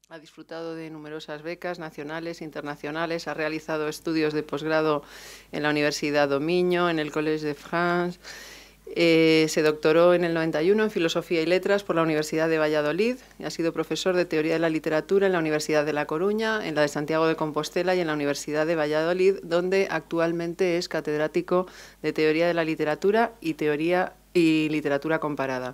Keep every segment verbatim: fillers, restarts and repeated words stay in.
Ha disfrutado de numerosas becas nacionales, internacionales, ha realizado estudios de posgrado en la Universidad Dominio, en el Collège de France. Eh, se doctoró en el noventa y uno en Filosofía y Letras por la Universidad de Valladolid. Ha sido profesor de Teoría de la Literatura en la Universidad de La Coruña, en la de Santiago de Compostela y en la Universidad de Valladolid, donde actualmente es catedrático de Teoría de la Literatura y Teoría y Literatura Comparada.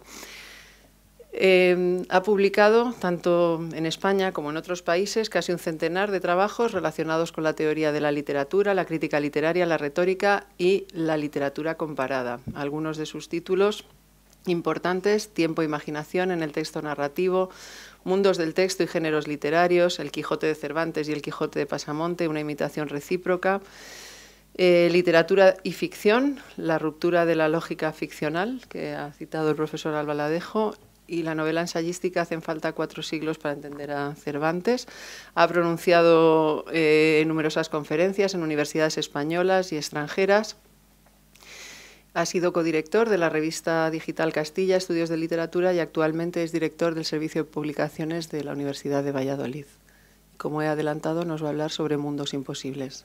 Eh, ha publicado, tanto en España como en otros países, casi un centenar de trabajos relacionados con la teoría de la literatura, la crítica literaria, la retórica y la literatura comparada. Algunos de sus títulos importantes: Tiempo e imaginación en el texto narrativo, Mundos del texto y géneros literarios, El Quijote de Cervantes y El Quijote de Pasamonte, una imitación recíproca, eh, Literatura y ficción, La ruptura de la lógica ficcional, que ha citado el profesor Albaladejo, y la novela ensayística Hacen falta cuatro siglos para entender a Cervantes. Ha pronunciado eh, en numerosas conferencias en universidades españolas y extranjeras. Ha sido codirector de la revista digital Castilla, Estudios de Literatura, y actualmente es director del Servicio de Publicaciones de la Universidad de Valladolid. Como he adelantado, nos va a hablar sobre mundos imposibles.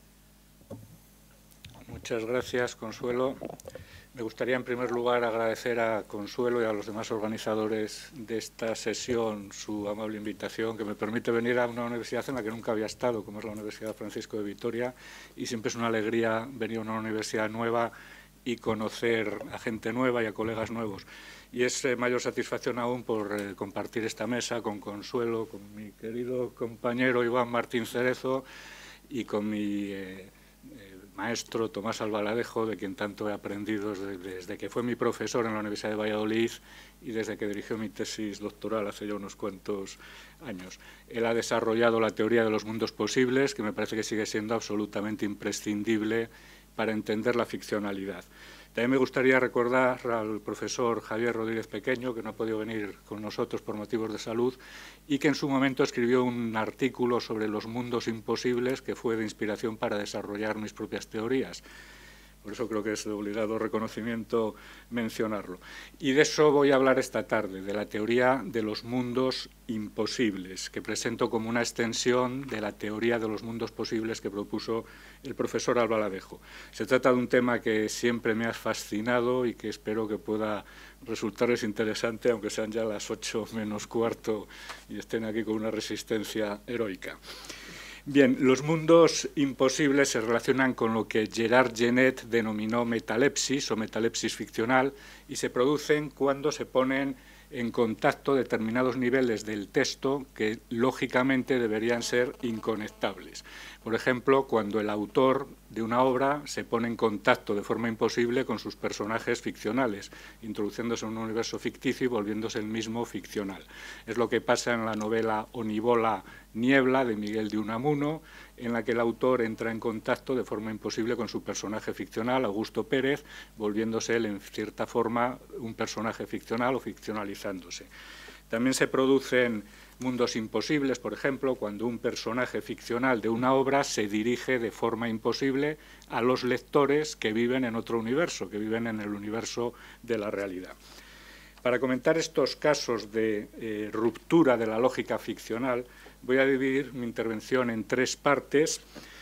Muchas gracias, Consuelo. Me gustaría, en primer lugar, agradecer a Consuelo y a los demás organizadores de esta sesión su amable invitación, que me permite venir a una universidad en la que nunca había estado, como es la Universidad Francisco de Vitoria, y siempre es una alegría venir a una universidad nueva y conocer a gente nueva y a colegas nuevos. Y es eh, mayor satisfacción aún por eh, compartir esta mesa con Consuelo, con mi querido compañero Iván Martín Cerezo y con mi eh, eh, maestro Tomás Albaladejo, de quien tanto he aprendido desde, desde que fue mi profesor en la Universidad de Valladolid y desde que dirigió mi tesis doctoral hace ya unos cuantos años. Él ha desarrollado la teoría de los mundos posibles, que me parece que sigue siendo absolutamente imprescindible para entender la ficcionalidad. También me gustaría recordar al profesor Javier Rodríguez Pequeño, que no ha podido venir con nosotros por motivos de salud, y que en su momento escribió un artículo sobre los mundos imposibles que fue de inspiración para desarrollar mis propias teorías. Por eso creo que es de obligado reconocimiento mencionarlo. Y de eso voy a hablar esta tarde, de la teoría de los mundos imposibles, que presento como una extensión de la teoría de los mundos posibles que propuso el profesor Albaladejo. Se trata de un tema que siempre me ha fascinado y que espero que pueda resultarles interesante, aunque sean ya las ocho menos cuarto y estén aquí con una resistencia heroica. Bien, los mundos imposibles se relacionan con lo que Gerard Genet denominó metalepsis o metalepsis ficcional, y se producen cuando se ponen en contacto determinados niveles del texto que lógicamente deberían ser inconectables. Por ejemplo, cuando el autor de una obra se pone en contacto de forma imposible con sus personajes ficcionales, introduciéndose en un universo ficticio y volviéndose el mismo ficcional. Es lo que pasa en la novela Onibola Niebla, de Miguel de Unamuno, en la que el autor entra en contacto de forma imposible con su personaje ficcional, Augusto Pérez, volviéndose él, en cierta forma, un personaje ficcional o ficcionalizándose. También se producen mundos imposibles, por ejemplo, cuando un personaje ficcional de una obra se dirige de forma imposible a los lectores que viven en otro universo, que viven en el universo de la realidad. Para comentar estos casos de eh, ruptura de la lógica ficcional, voy a dividir mi intervención en tres partes.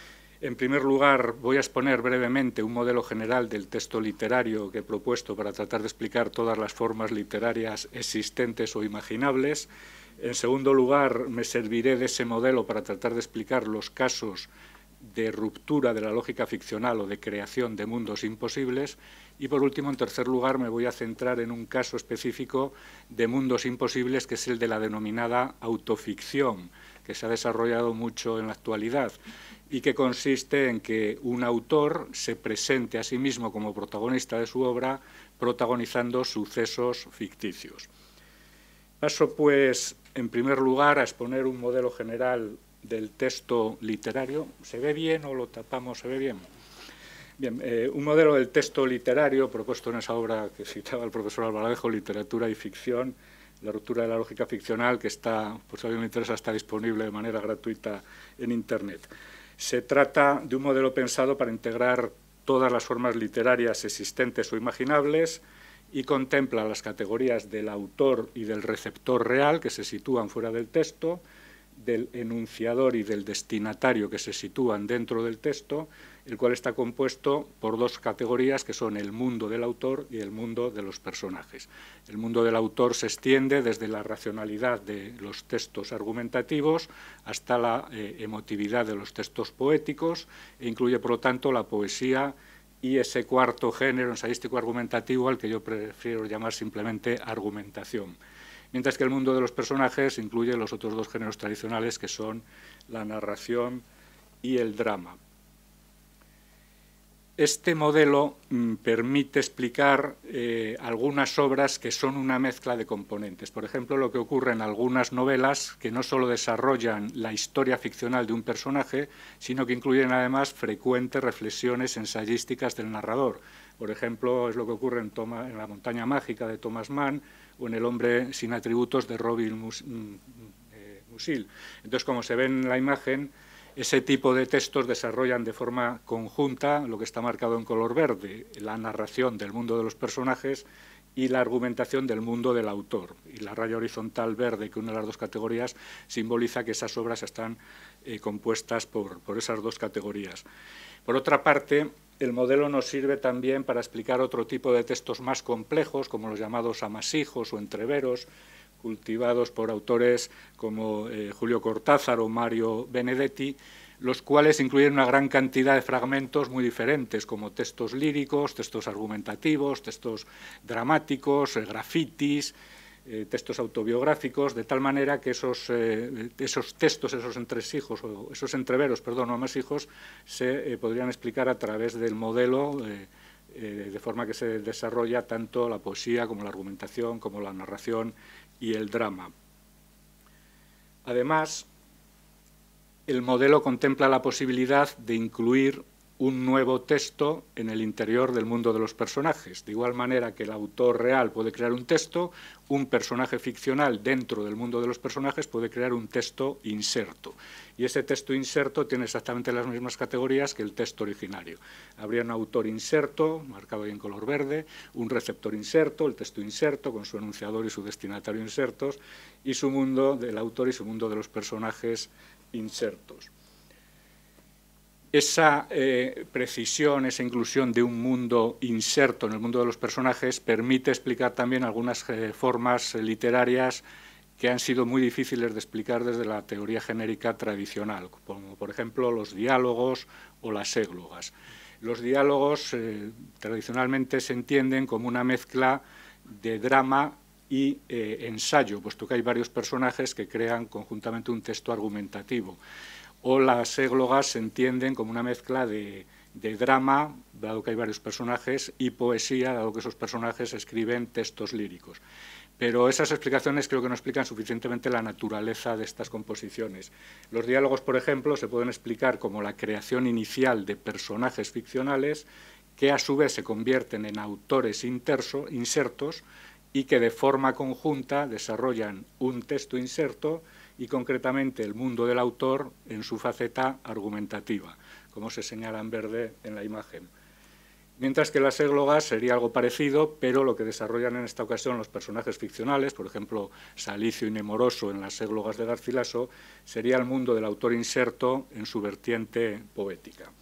En primer lugar, voy a exponer brevemente un modelo general del texto literario que he propuesto para tratar de explicar todas las formas literarias existentes o imaginables. En segundo lugar, me serviré de ese modelo para tratar de explicar los casos de ruptura de la lógica ficcional o de creación de mundos imposibles. Y, por último, en tercer lugar, me voy a centrar en un caso específico de mundos imposibles, que es el de la denominada autoficción, que se ha desarrollado mucho en la actualidad y que consiste en que un autor se presente a sí mismo como protagonista de su obra, protagonizando sucesos ficticios. Paso, pues, en primer lugar, a exponer un modelo general del texto literario. ¿Se ve bien o lo tapamos? ¿Se ve bien? Bien, eh, un modelo del texto literario propuesto en esa obra que citaba el profesor Albaladejo, Literatura y Ficción, la ruptura de la lógica ficcional, que está, por si a alguien le interesa, está disponible de manera gratuita en Internet. Se trata de un modelo pensado para integrar todas las formas literarias existentes o imaginables y contempla las categorías del autor y del receptor real, que se sitúan fuera del texto, del enunciador y del destinatario que se sitúan dentro del texto, el cual está compuesto por dos categorías que son el mundo del autor y el mundo de los personajes. El mundo del autor se extiende desde la racionalidad de los textos argumentativos hasta la eh, emotividad de los textos poéticos e incluye, por lo tanto, la poesía y ese cuarto género ensayístico argumentativo al que yo prefiero llamar simplemente argumentación. Mientras que el mundo de los personajes incluye los otros dos géneros tradicionales que son la narración y el drama. Este modelo mm, permite explicar eh, algunas obras que son una mezcla de componentes. Por ejemplo, lo que ocurre en algunas novelas que no solo desarrollan la historia ficcional de un personaje, sino que incluyen además frecuentes reflexiones ensayísticas del narrador. Por ejemplo, es lo que ocurre en, Toma, en La montaña mágica de Thomas Mann o en El hombre sin atributos de Robin Musil. Entonces, como se ve en la imagen, ese tipo de textos desarrollan de forma conjunta lo que está marcado en color verde, la narración del mundo de los personajes y la argumentación del mundo del autor. Y la raya horizontal verde, que une las dos categorías, simboliza que esas obras están eh, compuestas por, por esas dos categorías. Por otra parte, el modelo nos sirve también para explicar otro tipo de textos más complejos, como los llamados amasijos o entreveros, cultivados por autores como eh, Julio Cortázar o Mario Benedetti, los cuales incluyen una gran cantidad de fragmentos muy diferentes, como textos líricos, textos argumentativos, textos dramáticos, eh, grafitis, eh, textos autobiográficos, de tal manera que esos, eh, esos textos, esos entresijos, o esos entreveros, perdón, o amasijos, se eh, podrían explicar a través del modelo, eh, eh, de forma que se desarrolla tanto la poesía como la argumentación, como la narración y el drama. Además, el modelo contempla la posibilidad de incluir un nuevo texto en el interior del mundo de los personajes. De igual manera que el autor real puede crear un texto, un personaje ficcional dentro del mundo de los personajes puede crear un texto inserto. Y ese texto inserto tiene exactamente las mismas categorías que el texto originario. Habría un autor inserto, marcado ahí en color verde, un receptor inserto, el texto inserto, con su enunciador y su destinatario insertos, y su mundo del autor y su mundo de los personajes insertos. Esa eh, precisión, esa inclusión de un mundo inserto en el mundo de los personajes permite explicar también algunas eh, formas eh, literarias que han sido muy difíciles de explicar desde la teoría genérica tradicional, como por ejemplo los diálogos o las églogas. Los diálogos eh, tradicionalmente se entienden como una mezcla de drama y eh, ensayo, puesto que hay varios personajes que crean conjuntamente un texto argumentativo. O las églogas se entienden como una mezcla de, de drama, dado que hay varios personajes, y poesía, dado que esos personajes escriben textos líricos. Pero esas explicaciones creo que no explican suficientemente la naturaleza de estas composiciones. Los diálogos, por ejemplo, se pueden explicar como la creación inicial de personajes ficcionales que a su vez se convierten en autores interso, insertos y que de forma conjunta desarrollan un texto inserto y concretamente el mundo del autor en su faceta argumentativa, como se señala en verde en la imagen. Mientras que las églogas sería algo parecido, pero lo que desarrollan en esta ocasión los personajes ficcionales, por ejemplo, Salicio y Nemoroso en las églogas de Garcilaso, sería el mundo del autor inserto en su vertiente poética.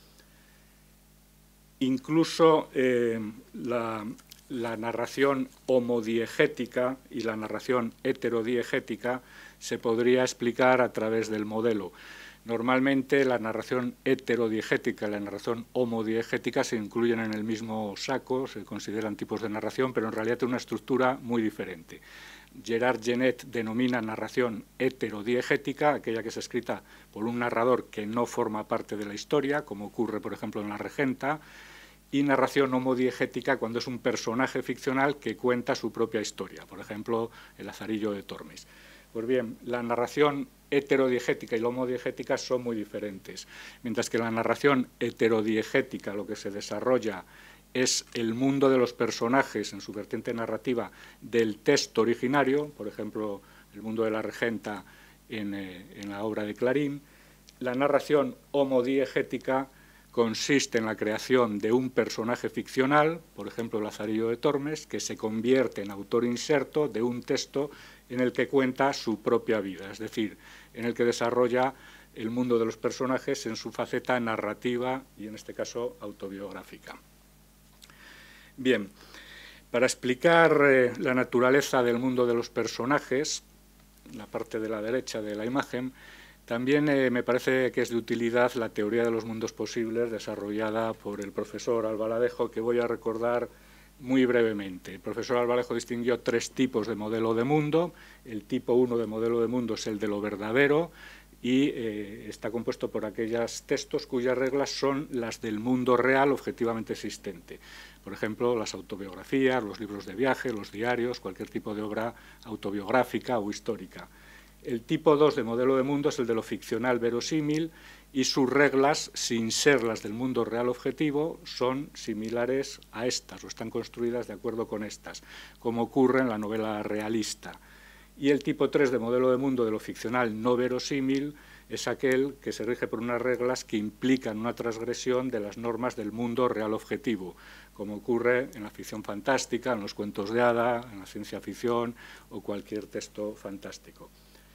Incluso eh, la, la narración homodiegética y la narración heterodiegética se podría explicar a través del modelo. Normalmente la narración heterodiegética y la narración homodiegética se incluyen en el mismo saco, se consideran tipos de narración, pero en realidad tienen una estructura muy diferente. Gerard Genet denomina narración heterodiegética aquella que es escrita por un narrador que no forma parte de la historia, como ocurre, por ejemplo, en La Regenta, y narración homodiegética cuando es un personaje ficcional que cuenta su propia historia, por ejemplo, El Lazarillo de Tormes. Pues bien, la narración heterodiegética y la homodiegética son muy diferentes. Mientras que la narración heterodiegética lo que se desarrolla es el mundo de los personajes en su vertiente narrativa del texto originario, por ejemplo, el mundo de la regenta en, eh, en la obra de Clarín, la narración homodiegética consiste en la creación de un personaje ficcional, por ejemplo, Lazarillo de Tormes, que se convierte en autor inserto de un texto en el que cuenta su propia vida, es decir, en el que desarrolla el mundo de los personajes en su faceta narrativa y, en este caso, autobiográfica. Bien, para explicar eh, la naturaleza del mundo de los personajes, la parte de la derecha de la imagen, también eh, me parece que es de utilidad la teoría de los mundos posibles desarrollada por el profesor Albaladejo, que voy a recordar muy brevemente. El profesor Albaladejo distinguió tres tipos de modelo de mundo. El tipo uno de modelo de mundo es el de lo verdadero y eh, está compuesto por aquellos textos cuyas reglas son las del mundo real objetivamente existente. Por ejemplo, las autobiografías, los libros de viaje, los diarios, cualquier tipo de obra autobiográfica o histórica. El tipo dos de modelo de mundo es el de lo ficcional verosímil y sus reglas, sin ser las del mundo real objetivo, son similares a estas o están construidas de acuerdo con estas, como ocurre en la novela realista. Y el tipo tres de modelo de mundo de lo ficcional no verosímil es aquel que se rige por unas reglas que implican una transgresión de las normas del mundo real objetivo, como ocurre en la ficción fantástica, en los cuentos de hada, en la ciencia ficción o cualquier texto fantástico.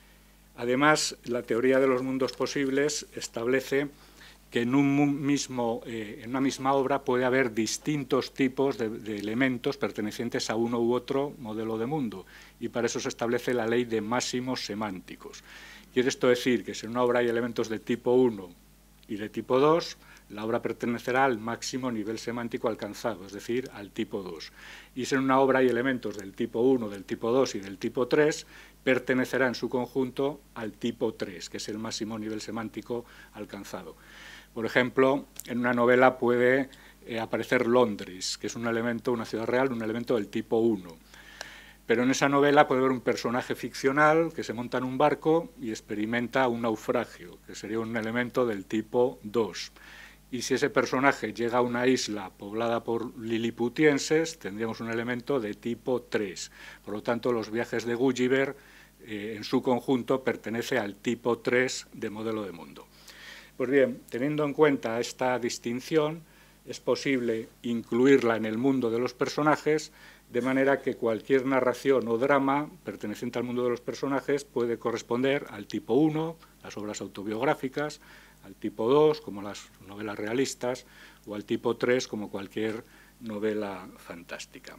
Además, la teoría de los mundos posibles establece que en, un mismo, eh, en una misma obra puede haber distintos tipos de, de elementos pertenecientes a uno u otro modelo de mundo, y para eso se establece la ley de máximos semánticos. Quiere esto decir que si en una obra hay elementos de tipo uno y de tipo dos, la obra pertenecerá al máximo nivel semántico alcanzado, es decir, al tipo dos. Y si en una obra hay elementos del tipo uno, del tipo dos y del tipo tres, pertenecerá en su conjunto al tipo tres, que es el máximo nivel semántico alcanzado. Por ejemplo, en una novela puede eh, aparecer Londres, que es un elemento, una ciudad real, un elemento del tipo uno. Pero en esa novela puede haber un personaje ficcional que se monta en un barco y experimenta un naufragio, que sería un elemento del tipo dos. Y si ese personaje llega a una isla poblada por liliputienses, tendríamos un elemento de tipo tres. Por lo tanto, los viajes de Gulliver, eh, en su conjunto, pertenece al tipo tres de modelo de mundo. Pues bien, teniendo en cuenta esta distinción, es posible incluirla en el mundo de los personajes, de manera que cualquier narración o drama perteneciente al mundo de los personajes puede corresponder al tipo uno, las obras autobiográficas, al tipo dos, como las novelas realistas, o al tipo tres, como cualquier novela fantástica.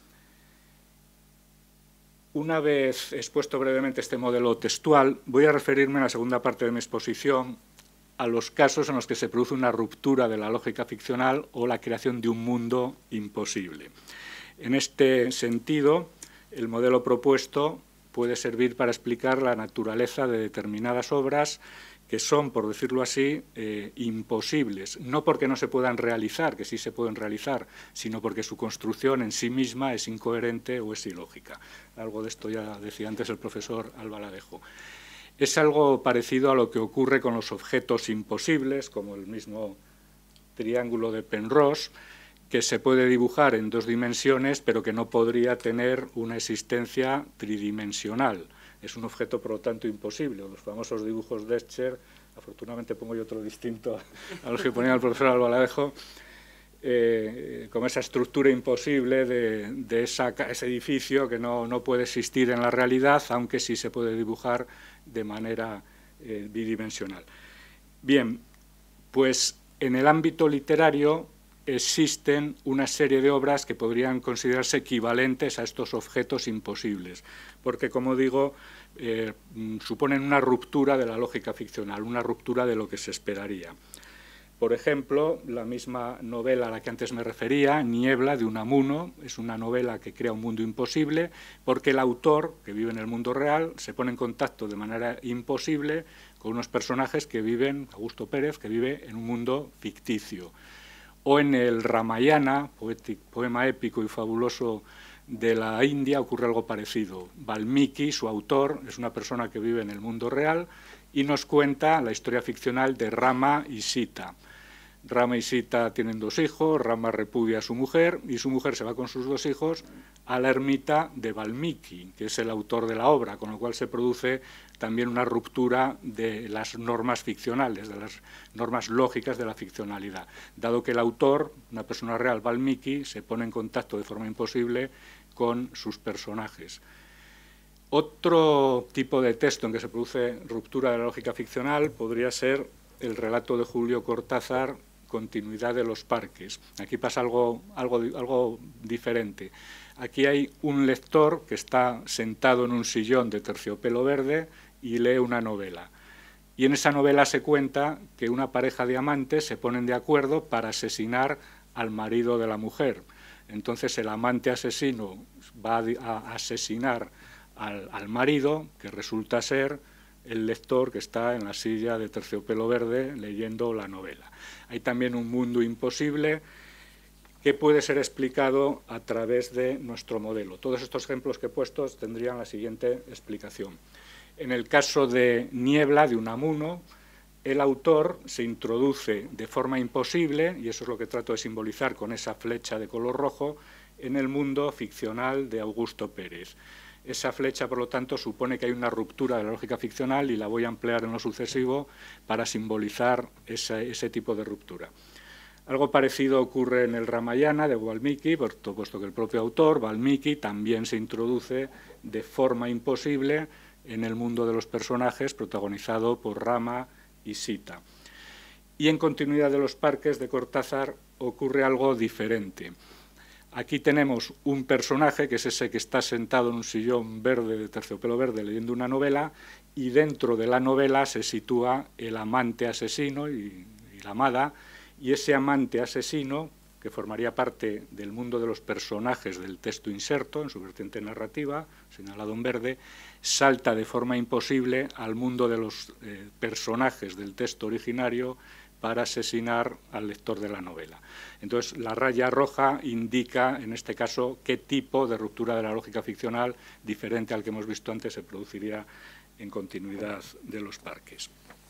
Una vez expuesto brevemente este modelo textual, voy a referirme en la segunda parte de mi exposición a los casos en los que se produce una ruptura de la lógica ficcional o la creación de un mundo imposible. En este sentido, el modelo propuesto puede servir para explicar la naturaleza de determinadas obras que son, por decirlo así, eh, imposibles, no porque no se puedan realizar, que sí se pueden realizar, sino porque su construcción en sí misma es incoherente o es ilógica. Algo de esto ya decía antes el profesor Albaladejo. Es algo parecido a lo que ocurre con los objetos imposibles, como el mismo triángulo de Penrose, que se puede dibujar en dos dimensiones, pero que no podría tener una existencia tridimensional. Es un objeto, por lo tanto, imposible. Los famosos dibujos de Escher, afortunadamente pongo yo otro distinto a los que ponía el profesor Albaladejo, eh, como esa estructura imposible de, de esa, ese edificio que no, no puede existir en la realidad, aunque sí se puede dibujar de manera eh, bidimensional. Bien, pues en el ámbito literario existen una serie de obras que podrían considerarse equivalentes a estos objetos imposibles, porque, como digo, eh, suponen una ruptura de la lógica ficcional, una ruptura de lo que se esperaría. Por ejemplo, la misma novela a la que antes me refería, Niebla, de Unamuno, es una novela que crea un mundo imposible porque el autor, que vive en el mundo real, se pone en contacto de manera imposible con unos personajes que viven, Augusto Pérez, que vive en un mundo ficticio. O en el Ramayana, poema épico y fabuloso de la India, ocurre algo parecido. Valmiki, su autor, es una persona que vive en el mundo real y nos cuenta la historia ficcional de Rama y Sita. Rama y Sita tienen dos hijos, Rama repudia a su mujer y su mujer se va con sus dos hijos a la ermita de Valmiki, que es el autor de la obra, con lo cual se produce también una ruptura de las normas ficcionales, de las normas lógicas de la ficcionalidad, dado que el autor, una persona real, Valmiki, se pone en contacto de forma imposible con sus personajes. Otro tipo de texto en que se produce ruptura de la lógica ficcional podría ser el relato de Julio Cortázar, Continuidad de los parques. Aquí pasa algo, algo, algo diferente. Aquí hay un lector que está sentado en un sillón de terciopelo verde y lee una novela. Y en esa novela se cuenta que una pareja de amantes se ponen de acuerdo para asesinar al marido de la mujer. Entonces el amante asesino va a asesinar al, al marido, que resulta ser el lector que está en la silla de terciopelo verde leyendo la novela. Hay también un mundo imposible que puede ser explicado a través de nuestro modelo. Todos estos ejemplos que he puesto tendrían la siguiente explicación. En el caso de Niebla, de Unamuno, el autor se introduce de forma imposible, y eso es lo que trato de simbolizar con esa flecha de color rojo, en el mundo ficcional de Augusto Pérez. Esa flecha, por lo tanto, supone que hay una ruptura de la lógica ficcional y la voy a emplear en lo sucesivo para simbolizar ese, ese tipo de ruptura. Algo parecido ocurre en el Ramayana de Valmiki, puesto que el propio autor, Valmiki, también se introduce de forma imposible en el mundo de los personajes, protagonizado por Rama y Sita. Y en Continuidad de los parques de Cortázar ocurre algo diferente. Aquí tenemos un personaje, que es ese que está sentado en un sillón verde, de terciopelo verde, leyendo una novela, y dentro de la novela se sitúa el amante asesino y, y la amada, y ese amante asesino, que formaría parte del mundo de los personajes del texto inserto, en su vertiente narrativa, señalado en verde, salta de forma imposible al mundo de los eh, personajes del texto originario para asesinar al lector de la novela. Entonces, la raya roja indica, en este caso, qué tipo de ruptura de la lógica ficcional, diferente al que hemos visto antes, se produciría en Continuidad de los parques.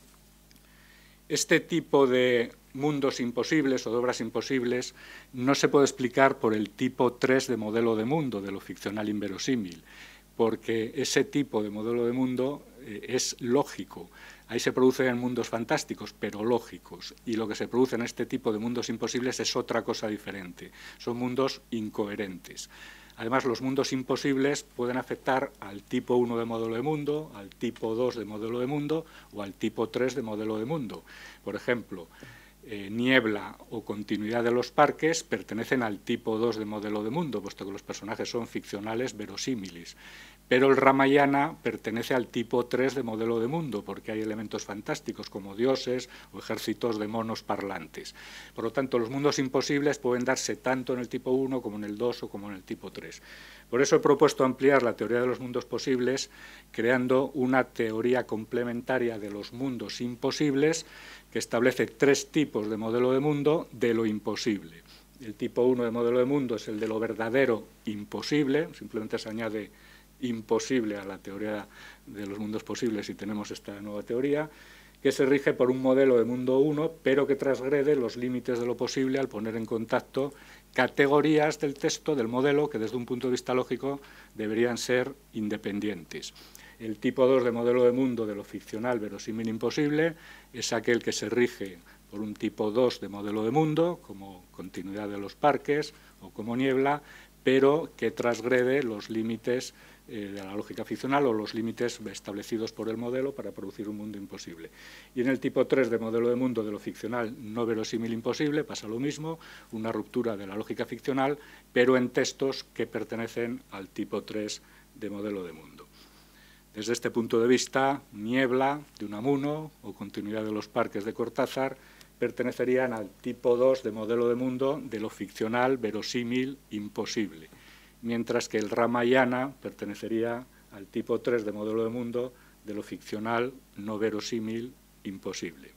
Este tipo de mundos imposibles o de obras imposibles no se puede explicar por el tipo tres de modelo de mundo, de lo ficcional inverosímil, porque ese tipo de modelo de mundo eh, es lógico. Ahí se producen mundos fantásticos, pero lógicos, y lo que se produce en este tipo de mundos imposibles es otra cosa diferente. Son mundos incoherentes. Además, los mundos imposibles pueden afectar al tipo uno de modelo de mundo, al tipo dos de modelo de mundo o al tipo tres de modelo de mundo. Por ejemplo, eh, Niebla o Continuidad de los parques pertenecen al tipo dos de modelo de mundo, puesto que los personajes son ficcionales verosímiles. Pero el Ramayana pertenece al tipo tres de modelo de mundo, porque hay elementos fantásticos como dioses o ejércitos de monos parlantes. Por lo tanto, los mundos imposibles pueden darse tanto en el tipo uno como en el dos o como en el tipo tres. Por eso he propuesto ampliar la teoría de los mundos posibles, creando una teoría complementaria de los mundos imposibles que establece tres tipos de modelo de mundo de lo imposible. El tipo uno de modelo de mundo es el de lo verdadero imposible, simplemente se añade imposible a la teoría de los mundos posibles y tenemos esta nueva teoría, que se rige por un modelo de mundo uno, pero que transgrede los límites de lo posible al poner en contacto categorías del texto, del modelo, que desde un punto de vista lógico deberían ser independientes. El tipo dos de modelo de mundo de lo ficcional verosímil imposible es aquel que se rige por un tipo dos de modelo de mundo, como Continuidad de los parques o como Niebla, pero que transgrede los límites eh, de la lógica ficcional o los límites establecidos por el modelo para producir un mundo imposible. Y en el tipo tres de modelo de mundo de lo ficcional no verosímil imposible pasa lo mismo, una ruptura de la lógica ficcional, pero en textos que pertenecen al tipo tres de modelo de mundo. Desde este punto de vista, Niebla, de Unamuno, o Continuidad de los parques de Cortázar, pertenecerían al tipo dos de modelo de mundo de lo ficcional, verosímil, imposible, mientras que el Ramayana pertenecería al tipo tres de modelo de mundo de lo ficcional, no verosímil, imposible.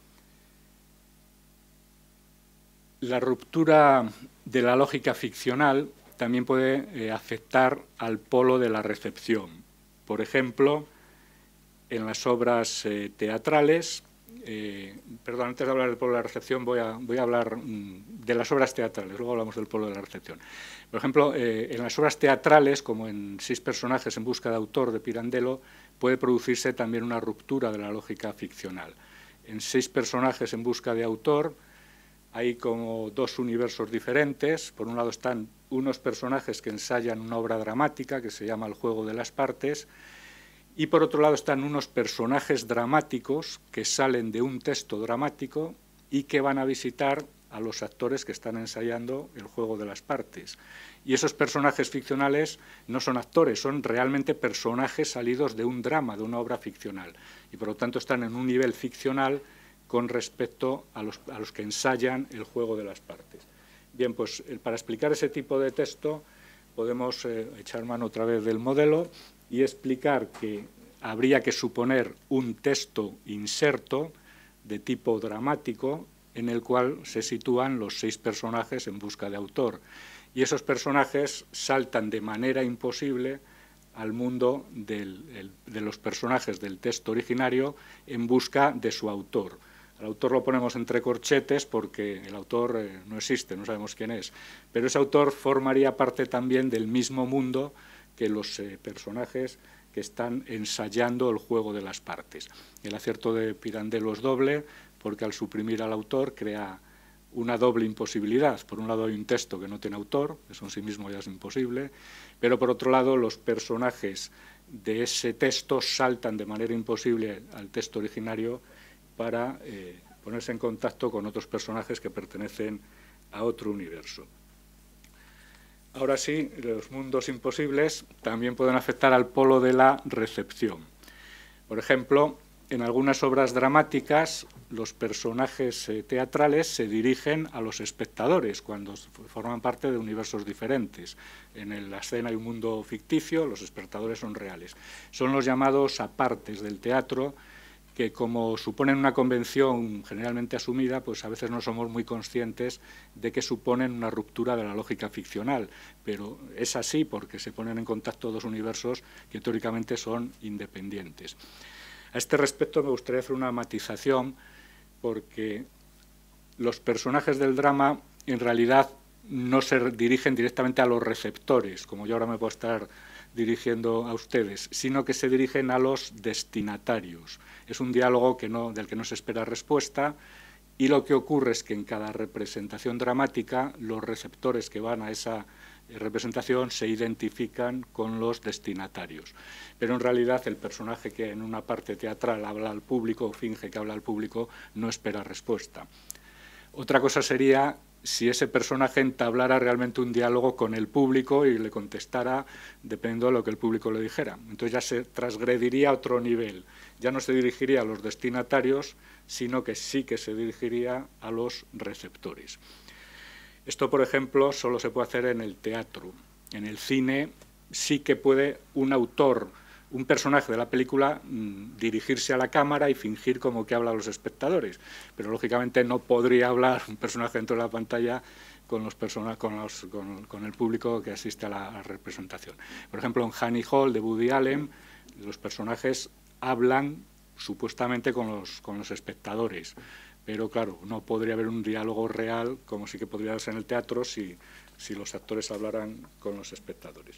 La ruptura de la lógica ficcional también puede eh, afectar al polo de la recepción. Por ejemplo, en las obras eh, teatrales, Eh, perdón, antes de hablar del polo de la recepción voy a, voy a hablar mm, de las obras teatrales, luego hablamos del polo de la recepción. Por ejemplo, eh, en las obras teatrales, como en Seis personajes en busca de autor de Pirandello, puede producirse también una ruptura de la lógica ficcional. En Seis personajes en busca de autor hay como dos universos diferentes. Por un lado están unos personajes que ensayan una obra dramática que se llama El juego de las partes, y por otro lado están unos personajes dramáticos que salen de un texto dramático y que van a visitar a los actores que están ensayando el juego de las partes. Y esos personajes ficcionales no son actores, son realmente personajes salidos de un drama, de una obra ficcional, y por lo tanto están en un nivel ficcional con respecto a los, a los que ensayan el juego de las partes. Bien, pues para explicar ese tipo de texto podemos eh, echar mano otra vez del modelo y explicar que habría que suponer un texto inserto de tipo dramático en el cual se sitúan los seis personajes en busca de autor. Y esos personajes saltan de manera imposible al mundo del, el, de los personajes del texto originario en busca de su autor. Al autor lo ponemos entre corchetes porque el autor eh, no existe, no sabemos quién es, pero ese autor formaría parte también del mismo mundo que los eh, personajes que están ensayando el juego de las partes. El acierto de Pirandello es doble porque al suprimir al autor crea una doble imposibilidad. Por un lado hay un texto que no tiene autor, eso en sí mismo ya es imposible, pero por otro lado los personajes de ese texto saltan de manera imposible al texto originario para eh, ponerse en contacto con otros personajes que pertenecen a otro universo. Ahora sí, los mundos imposibles también pueden afectar al polo de la recepción. Por ejemplo, en algunas obras dramáticas, los personajes eh, teatrales se dirigen a los espectadores cuando forman parte de universos diferentes. En la escena hay un mundo ficticio, los espectadores son reales. Son los llamados apartes del teatro, que como suponen una convención generalmente asumida, pues a veces no somos muy conscientes de que suponen una ruptura de la lógica ficcional, pero es así porque se ponen en contacto dos universos que teóricamente son independientes. A este respecto me gustaría hacer una matización porque los personajes del drama en realidad no se dirigen directamente a los receptores, como yo ahora me puedo estar dirigiendo a ustedes, sino que se dirigen a los destinatarios. Es un diálogo que no, del que no se espera respuesta, y lo que ocurre es que en cada representación dramática los receptores que van a esa representación se identifican con los destinatarios. Pero en realidad el personaje que en una parte teatral habla al público o finge que habla al público no espera respuesta. Otra cosa sería si ese personaje entablara realmente un diálogo con el público y le contestara dependiendo de lo que el público le dijera. Entonces ya se transgrediría a otro nivel. Ya no se dirigiría a los destinatarios, sino que sí que se dirigiría a los receptores. Esto, por ejemplo, solo se puede hacer en el teatro. En el cine sí que puede un autor, un personaje de la película, mmm, dirigirse a la cámara y fingir como que habla a los espectadores, pero lógicamente no podría hablar un personaje dentro de la pantalla con, los persona, con, los, con, con el público que asiste a la, a la representación. Por ejemplo, en Annie Hall de Woody Allen, los personajes hablan supuestamente con los, con los espectadores, pero claro, no podría haber un diálogo real como sí que podría darse en el teatro si, si los actores hablaran con los espectadores.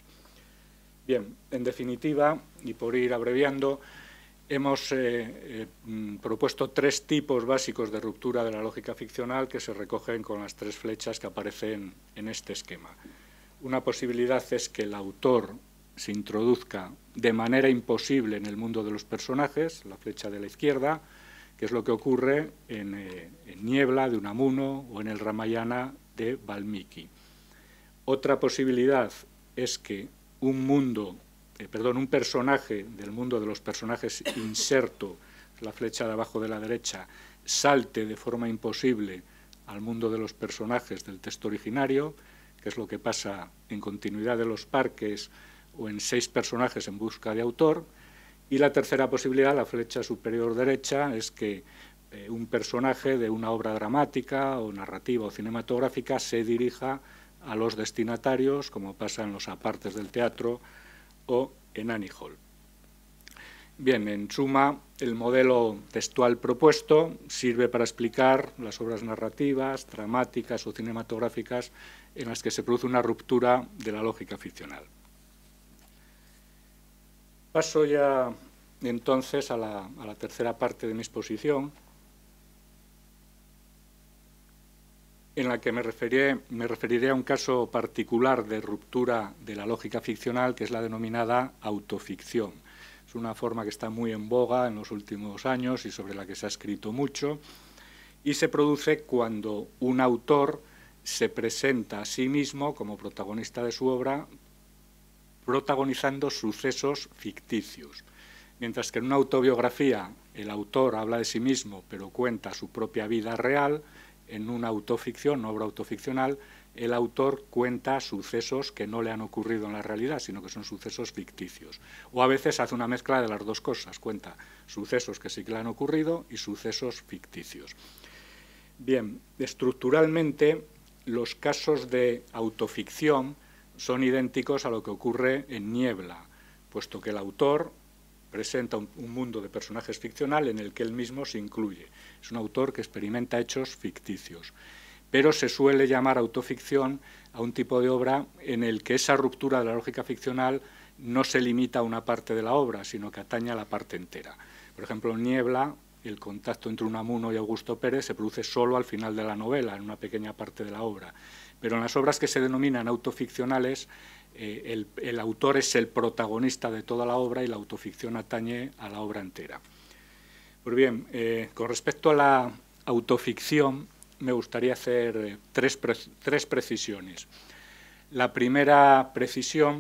Bien, en definitiva, y por ir abreviando, hemos eh, eh, propuesto tres tipos básicos de ruptura de la lógica ficcional que se recogen con las tres flechas que aparecen en este esquema. Una posibilidad es que el autor se introduzca de manera imposible en el mundo de los personajes, la flecha de la izquierda, que es lo que ocurre en, eh, en Niebla de Unamuno o en el Ramayana de Valmiki. Otra posibilidad es que un mundo, eh, perdón, un personaje del mundo de los personajes inserto, la flecha de abajo de la derecha, salte de forma imposible al mundo de los personajes del texto originario, que es lo que pasa en Continuidad de los Parques o en Seis personajes en busca de autor. Y la tercera posibilidad, la flecha superior derecha, es que eh, un personaje de una obra dramática o narrativa o cinematográfica se dirija a los destinatarios, como pasa en los apartes del teatro o en Annie Hall. Bien, en suma, el modelo textual propuesto sirve para explicar las obras narrativas, dramáticas o cinematográficas en las que se produce una ruptura de la lógica ficcional. Paso ya entonces a la, a la tercera parte de mi exposición. en la que me referiré, me referiré a un caso particular de ruptura de la lógica ficcional, que es la denominada autoficción. Es una forma que está muy en boga en los últimos años y sobre la que se ha escrito mucho, y se produce cuando un autor se presenta a sí mismo como protagonista de su obra, protagonizando sucesos ficticios. Mientras que en una autobiografía el autor habla de sí mismo, pero cuenta su propia vida real, en una autoficción, una obra autoficcional, el autor cuenta sucesos que no le han ocurrido en la realidad, sino que son sucesos ficticios. O a veces hace una mezcla de las dos cosas, cuenta sucesos que sí que le han ocurrido y sucesos ficticios. Bien, estructuralmente los casos de autoficción son idénticos a lo que ocurre en Niebla, puesto que el autor presenta un, un mundo de personajes ficcional en el que él mismo se incluye. Es un autor que experimenta hechos ficticios. Pero se suele llamar autoficción a un tipo de obra en el que esa ruptura de la lógica ficcional no se limita a una parte de la obra, sino que atañe a la parte entera. Por ejemplo, en Niebla, el contacto entre Unamuno y Augusto Pérez se produce solo al final de la novela, en una pequeña parte de la obra. Pero en las obras que se denominan autoficcionales, eh, el, el autor es el protagonista de toda la obra y la autoficción atañe a la obra entera. Pues bien, eh, con respecto a la autoficción, me gustaría hacer eh, tres, pre tres precisiones. La primera precisión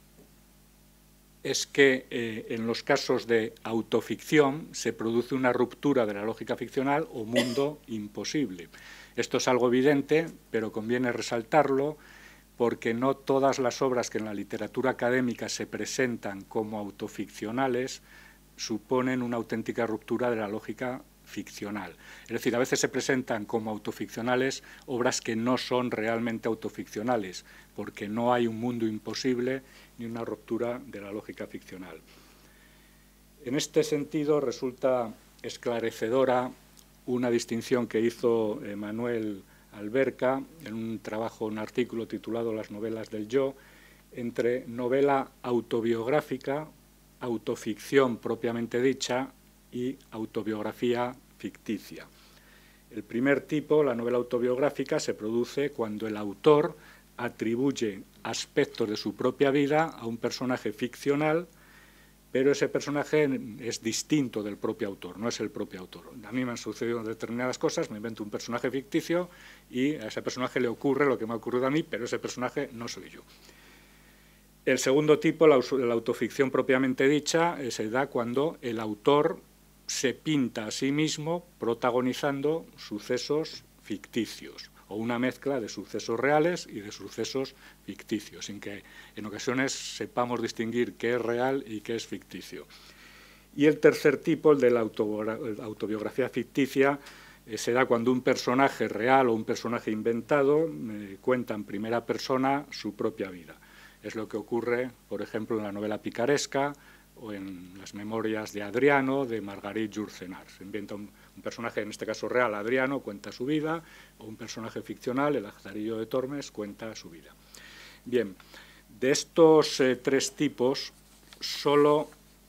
es que eh, en los casos de autoficción se produce una ruptura de la lógica ficcional o mundo imposible. Esto es algo evidente, pero conviene resaltarlo porque no todas las obras que en la literatura académica se presentan como autoficcionales suponen una auténtica ruptura de la lógica ficcional. Es decir, a veces se presentan como autoficcionales obras que no son realmente autoficcionales, porque no hay un mundo imposible ni una ruptura de la lógica ficcional. En este sentido, resulta esclarecedora una distinción que hizo eh, Manuel Alberca en un trabajo, un artículo titulado Las novelas del yo, entre novela autobiográfica, autoficción propiamente dicha y autobiografía ficticia. El primer tipo, la novela autobiográfica, se produce cuando el autor atribuye aspectos de su propia vida a un personaje ficcional, pero ese personaje es distinto del propio autor, no es el propio autor. A mí me han sucedido determinadas cosas, me invento un personaje ficticio y a ese personaje le ocurre lo que me ha ocurrido a mí, pero ese personaje no soy yo. El segundo tipo, la, la autoficción propiamente dicha, eh, se da cuando el autor se pinta a sí mismo protagonizando sucesos ficticios o una mezcla de sucesos reales y de sucesos ficticios, sin que en ocasiones sepamos distinguir qué es real y qué es ficticio. Y el tercer tipo, el de la autobiografía ficticia, eh, se da cuando un personaje real o un personaje inventado eh, cuenta en primera persona su propia vida. Es lo que ocurre, por ejemplo, en la novela picaresca o en las memorias de Adriano, de Marguerite Yourcenar. Se inventa un, un personaje, en este caso real, Adriano, cuenta su vida, o un personaje ficcional, el Lazarillo de Tormes, cuenta su vida. Bien, de estos eh, tres tipos, solo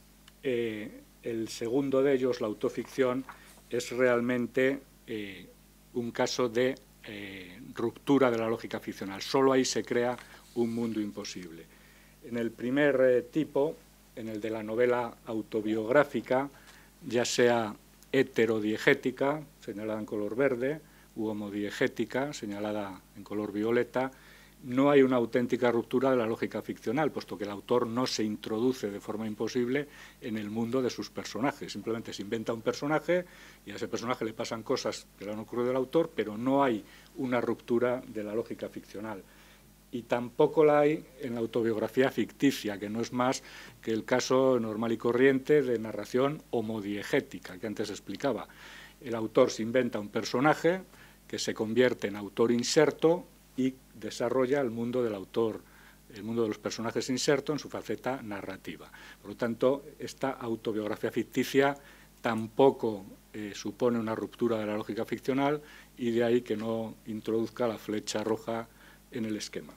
eh, el segundo de ellos, la autoficción, es realmente eh, un caso de eh, ruptura de la lógica ficcional. Solo ahí se crea un mundo imposible. En el primer eh, tipo, en el de la novela autobiográfica, ya sea heterodiegética, señalada en color verde, u homodiegética, señalada en color violeta, no hay una auténtica ruptura de la lógica ficcional, puesto que el autor no se introduce de forma imposible en el mundo de sus personajes. Simplemente se inventa un personaje y a ese personaje le pasan cosas que le han ocurrido al autor, pero no hay una ruptura de la lógica ficcional. Y tampoco la hay en la autobiografía ficticia, que no es más que el caso normal y corriente de narración homodiegética, que antes explicaba. El autor se inventa un personaje que se convierte en autor inserto y desarrolla el mundo del autor, el mundo de los personajes inserto en su faceta narrativa. Por lo tanto, esta autobiografía ficticia tampoco eh, supone una ruptura de la lógica ficcional y de ahí que no introduzca la flecha roja en el esquema.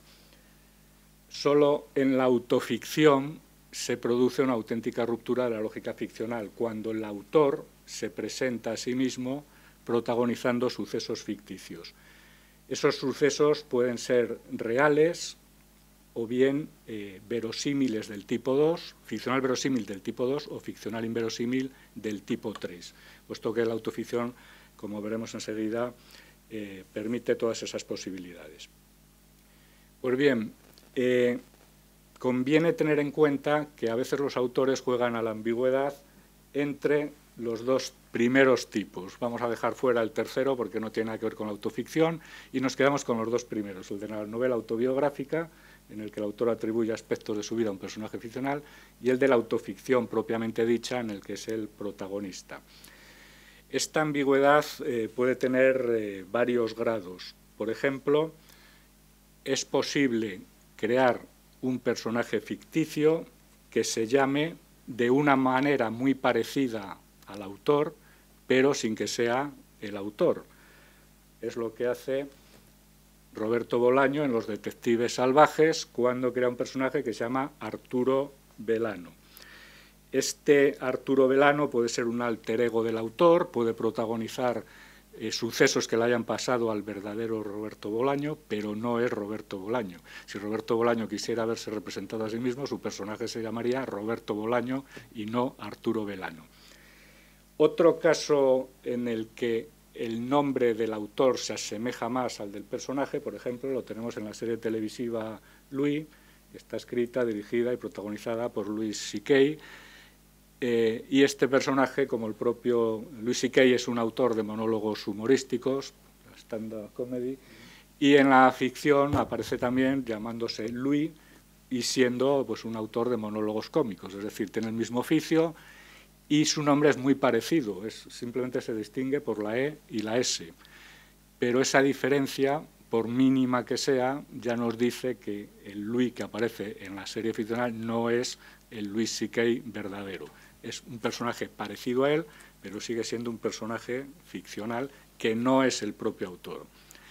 Solo en la autoficción se produce una auténtica ruptura de la lógica ficcional, cuando el autor se presenta a sí mismo protagonizando sucesos ficticios. Esos sucesos pueden ser reales o bien eh, verosímiles del tipo dos, ficcional verosímil del tipo dos o ficcional inverosímil del tipo tres, puesto que la autoficción, como veremos enseguida, eh, permite todas esas posibilidades. Pues bien, eh, conviene tener en cuenta que a veces los autores juegan a la ambigüedad entre los dos primeros tipos. Vamos a dejar fuera el tercero porque no tiene nada que ver con la autoficción y nos quedamos con los dos primeros, el de la novela autobiográfica, en el que el autor atribuye aspectos de su vida a un personaje ficcional, y el de la autoficción propiamente dicha, en el que es el protagonista. Esta ambigüedad eh, puede tener eh, varios grados. Por ejemplo, es posible crear un personaje ficticio que se llame de una manera muy parecida al autor, pero sin que sea el autor. Es lo que hace Roberto Bolaño en Los detectives salvajes, cuando crea un personaje que se llama Arturo Velano. Este Arturo Velano puede ser un alter ego del autor, puede protagonizar eh, sucesos que le hayan pasado al verdadero Roberto Bolaño, pero no es Roberto Bolaño. Si Roberto Bolaño quisiera verse representado a sí mismo, su personaje se llamaría Roberto Bolaño y no Arturo Velano. Otro caso en el que el nombre del autor se asemeja más al del personaje, por ejemplo, lo tenemos en la serie televisiva Louis, que está escrita, dirigida y protagonizada por Louis C K, eh, y este personaje, como el propio Louis C K, es un autor de monólogos humorísticos, stand-up comedy, y en la ficción aparece también llamándose Louis y siendo pues, un autor de monólogos cómicos, es decir, tiene el mismo oficio, y su nombre es muy parecido, es, simplemente se distingue por la E y la S. Pero esa diferencia, por mínima que sea, ya nos dice que el Louis que aparece en la serie ficcional no es el Louis C K verdadero. Es un personaje parecido a él, pero sigue siendo un personaje ficcional que no es el propio autor.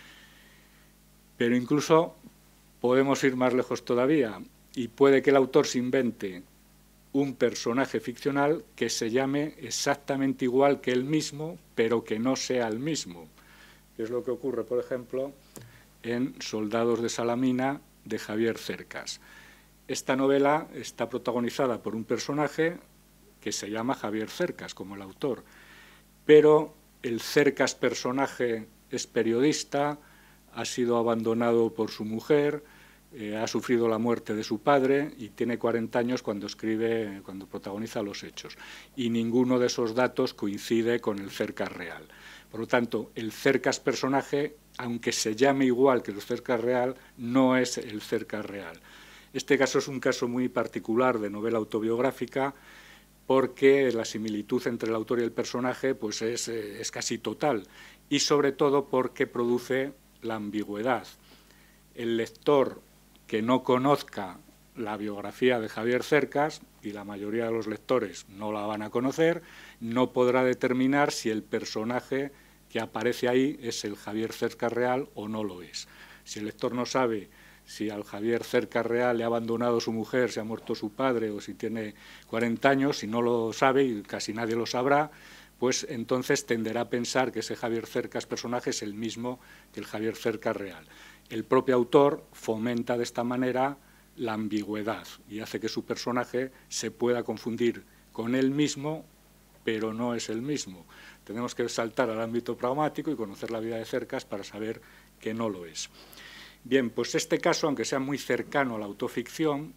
Pero incluso podemos ir más lejos todavía, y puede que el autor se invente un personaje ficcional que se llame exactamente igual que él mismo, pero que no sea el mismo. Que es lo que ocurre, por ejemplo, en Soldados de Salamina, de Javier Cercas. Esta novela está protagonizada por un personaje que se llama Javier Cercas, como el autor, pero el Cercas personaje es periodista, ha sido abandonado por su mujer, Eh, ha sufrido la muerte de su padre y tiene cuarenta años cuando escribe, cuando protagoniza los hechos. Y ninguno de esos datos coincide con el Cercas real. Por lo tanto, el Cercas personaje, aunque se llame igual que el Cercas real, no es el Cercas real. Este caso es un caso muy particular de novela autobiográfica porque la similitud entre el autor y el personaje pues es, eh, es casi total, y sobre todo porque produce la ambigüedad. El lector que no conozca la biografía de Javier Cercas, y la mayoría de los lectores no la van a conocer, no podrá determinar si el personaje que aparece ahí es el Javier Cercas real o no lo es. Si el lector no sabe si al Javier Cercas real le ha abandonado su mujer, si ha muerto su padre o si tiene cuarenta años, si no lo sabe, y casi nadie lo sabrá, pues entonces tenderá a pensar que ese Javier Cercas personaje es el mismo que el Javier Cercas real. El propio autor fomenta de esta manera la ambigüedad y hace que su personaje se pueda confundir con él mismo, pero no es el mismo. Tenemos que saltar al ámbito pragmático y conocer la vida de Cercas para saber que no lo es. Bien, pues este caso, aunque sea muy cercano a la autoficción,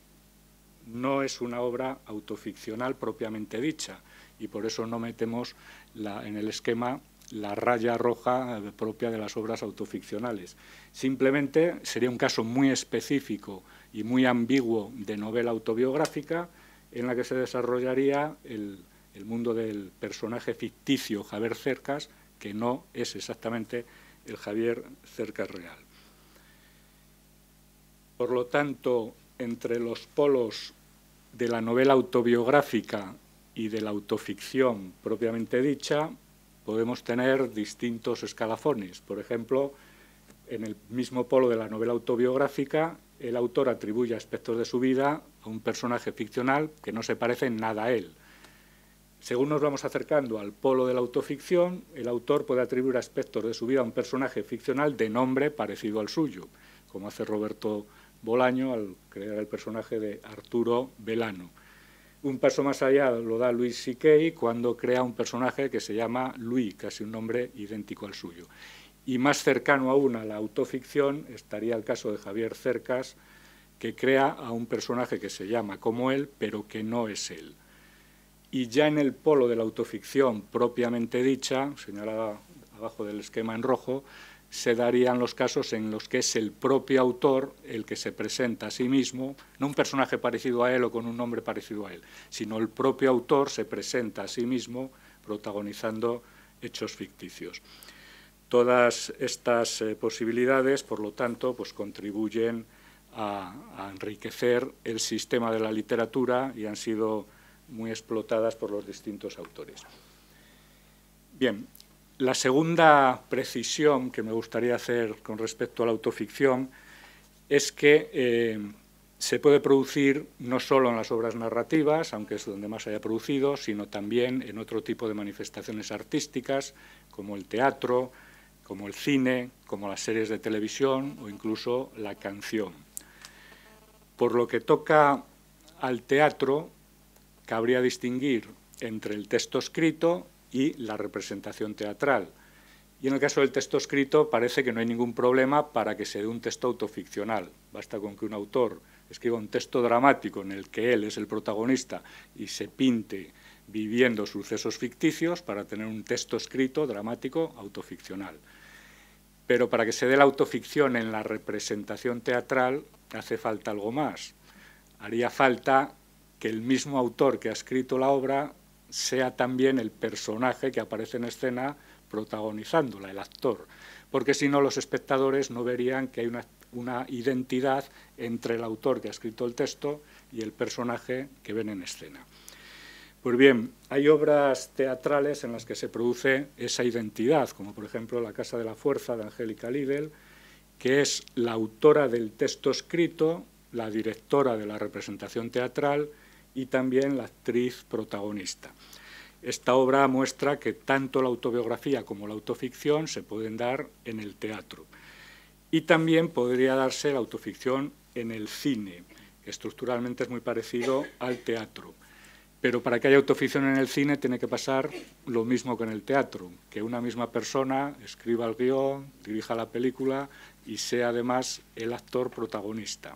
no es una obra autoficcional propiamente dicha, y por eso no metemos la, en el esquema la raya roja propia de las obras autoficcionales. Simplemente sería un caso muy específico y muy ambiguo de novela autobiográfica en la que se desarrollaría el, el mundo del personaje ficticio Javier Cercas, que no es exactamente el Javier Cercas real. Por lo tanto, entre los polos de la novela autobiográfica y de la autoficción propiamente dicha, podemos tener distintos escalafones. Por ejemplo, en el mismo polo de la novela autobiográfica, el autor atribuye aspectos de su vida a un personaje ficcional que no se parece en nada a él. Según nos vamos acercando al polo de la autoficción, el autor puede atribuir aspectos de su vida a un personaje ficcional de nombre parecido al suyo, como hace Roberto Bolaño al crear el personaje de Arturo Belano. Un paso más allá lo da Louis C K cuando crea un personaje que se llama Louis, casi un nombre idéntico al suyo. Y más cercano aún a la autoficción estaría el caso de Javier Cercas, que crea a un personaje que se llama como él, pero que no es él. Y ya en el polo de la autoficción propiamente dicha, señalada abajo del esquema en rojo, se darían los casos en los que es el propio autor el que se presenta a sí mismo, no un personaje parecido a él o con un nombre parecido a él, sino el propio autor se presenta a sí mismo protagonizando hechos ficticios. Todas estas eh, posibilidades, por lo tanto, pues contribuyen a, a enriquecer el sistema de la literatura y han sido muy explotadas por los distintos autores. Bien, la segunda precisión que me gustaría hacer con respecto a la autoficción es que eh, se puede producir no solo en las obras narrativas, aunque es donde más se haya producido, sino también en otro tipo de manifestaciones artísticas, como el teatro, como el cine, como las series de televisión o incluso la canción. Por lo que toca al teatro, cabría distinguir entre el texto escrito y la representación teatral. Y en el caso del texto escrito parece que no hay ningún problema para que se dé un texto autoficcional. Basta con que un autor escriba un texto dramático en el que él es el protagonista y se pinte viviendo sucesos ficticios para tener un texto escrito dramático autoficcional. Pero para que se dé la autoficción en la representación teatral hace falta algo más. Haría falta que el mismo autor que ha escrito la obra sea también el personaje que aparece en escena protagonizándola, el actor, porque si no los espectadores no verían que hay una, una identidad entre el autor que ha escrito el texto y el personaje que ven en escena. Pues bien, hay obras teatrales en las que se produce esa identidad, como por ejemplo La Casa de la Fuerza de Angélica Lidl, que es la autora del texto escrito, la directora de la representación teatral y también la actriz protagonista. Esta obra muestra que tanto la autobiografía como la autoficción se pueden dar en el teatro. Y también podría darse la autoficción en el cine, que estructuralmente es muy parecido al teatro. Pero para que haya autoficción en el cine tiene que pasar lo mismo que en el teatro, que una misma persona escriba el guión, dirija la película y sea además el actor protagonista.